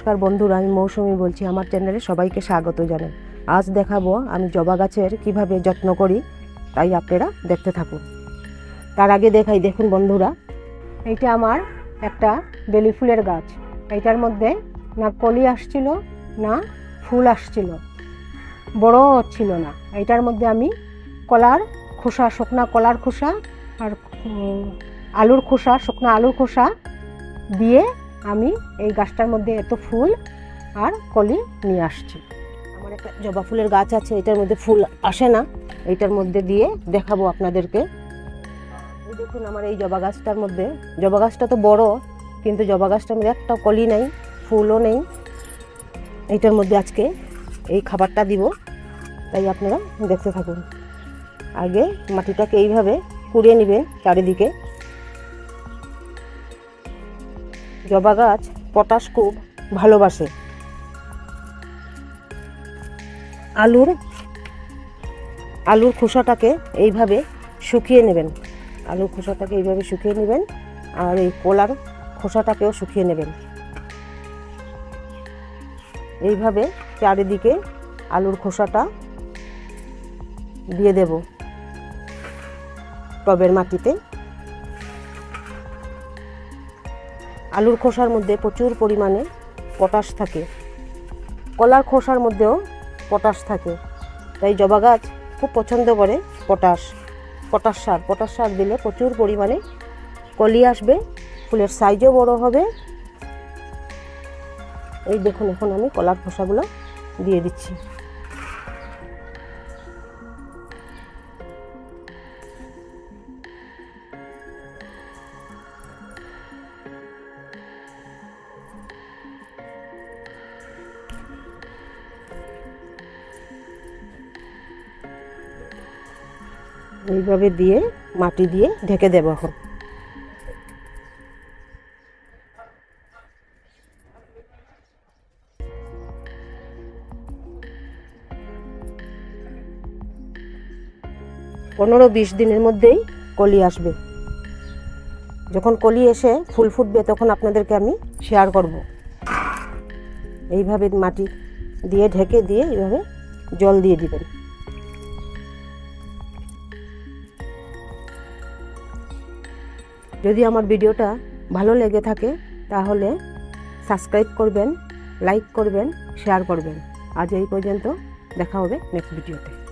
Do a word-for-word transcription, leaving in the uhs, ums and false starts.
নমস্কার বন্ধুরা, আমি মৌসুমি বলছি। আমার চ্যানেলে সবাইকে স্বাগত জানাই। আজ দেখাবো আমি জবা গাছের কিভাবে যত্ন করি, তাই আপনারা দেখতে থাকুন। তার আগে দেখাই, দেখুন বন্ধুরা, এইটা আমার একটা বেলি ফুলের গাছ। এইটার মধ্যে না কলি আসছিল না ফুল আসছিল, বড় হচ্ছিল না। এইটার মধ্যে আমি কলার খোসা, শুকনা কলার খোসা আর আলুর খোসা, শুকনা আলুর খোসা দিয়ে আমি এই গাছটার মধ্যে এত ফুল আর কলি নিয়ে আসছি। আমার একটা জবা ফুলের গাছ আছে, এটার মধ্যে ফুল আসে না, এইটার মধ্যে দিয়ে দেখাবো আপনাদেরকে। এই দেখুন আমার এই জবা গাছটার মধ্যে, জবা গাছটা তো বড়, কিন্তু জবা গাছটার মধ্যে একটা কলি নেই, ফুলও নেই। এইটার মধ্যে আজকে এই খাবারটা দিব, তাই আপনারা দেখতে থাকুন। আগে মাটিটাকে এইভাবে কুড়িয়ে নেবেন চারিদিকে। জবা গাছ পটাশ খুব ভালোবাসে। আলুর আলুর খোসাটাকে এইভাবে শুকিয়ে নেবেন, আলুর খোসাটাকে এইভাবে শুকিয়ে নেবেন, আর এই কলার খোসাটাকেও শুকিয়ে নেবেন। এইভাবে চারিদিকে আলুর খোসাটা দিয়ে দেব টবের মাটিতে। আলুর খোসার মধ্যে প্রচুর পরিমাণে পটাশ থাকে, কলার খোসার মধ্যেও পটাশ থাকে, তাই জবা গাছ খুব পছন্দ করে পটাশ। পটাশ সার পটাশ সার দিলে প্রচুর পরিমাণে কলি আসবে, ফুলের সাইজও বড় হবে। এই দেখুন, এখন আমি কলার খোসাগুলো দিয়ে দিচ্ছি। এইভাবে দিয়ে মাটি দিয়ে ঢেকে দেব। এখন পনেরো বিশ দিনের মধ্যেই কলি আসবে। যখন কলি এসে ফুল ফুটবে তখন আপনাদেরকে আমি শেয়ার করব। এইভাবে মাটি দিয়ে ঢেকে দিয়ে এইভাবে জল দিয়ে দিবেন। যদি আমার ভিডিওটা ভালো লেগে থাকে তাহলে সাবস্ক্রাইব করবেন, লাইক করবেন, শেয়ার করবেন। আজ এই পর্যন্ত, দেখা হবে নেক্সট ভিডিওতে।